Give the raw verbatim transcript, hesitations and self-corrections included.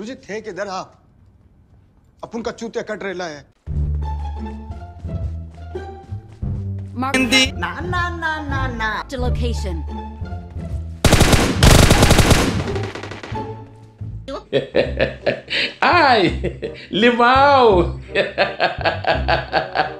गुरुजी थे किधर आप? अपन का चूतिया कट रेला है। Mark Na na na na na. the location. Ai, limão!